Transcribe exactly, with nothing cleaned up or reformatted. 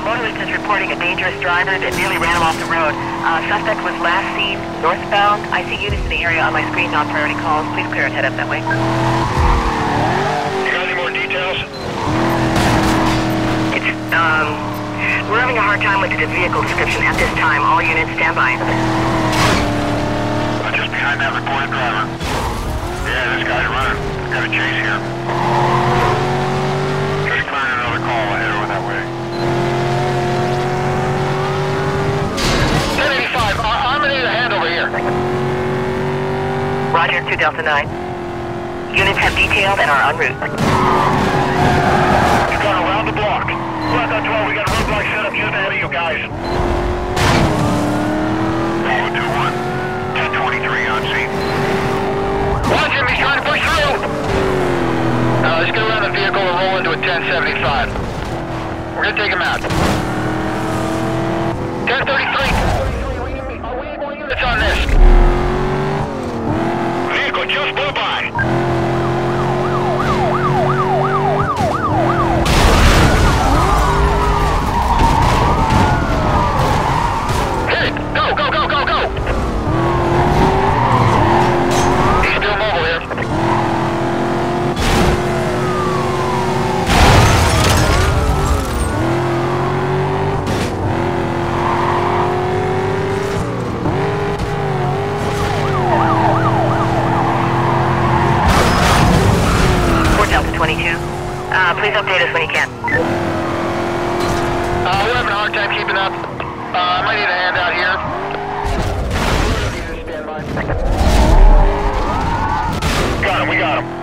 motorist is reporting a dangerous driver that nearly ran him off the road. Uh, suspect was last seen northbound. I see units in the area on my screen, non-priority calls. Please clear and head up that way. You got any more details? It's, um, we're having a hard time with the vehicle description at this time. All units stand by. I'm just behind that reported driver. Yeah, this guy's running. Got a chase here. Just clearing another call. I'll head over that way. ten eighty-five, uh, I'm gonna need a hand over here. Roger, two Delta nine. Units have detailed and are en route. We've gone around the block. Blackout twelve, we got a roadblock set up just ahead of you guys. Bravo two one, ten twenty-three on scene. Watch him, he's trying to push through! Uh, let's get around the vehicle and roll into a ten seventy-five. We're gonna take him out. ten thirty-three! Are we able units on this? Vehicle just blew by! Hit it! Go, go, go, go, go! He's still mobile here. twenty-two. Uh, please update us when you can. Uh, we're having a hard time keeping up. Uh, I might need a hand out here. Got him, we got him.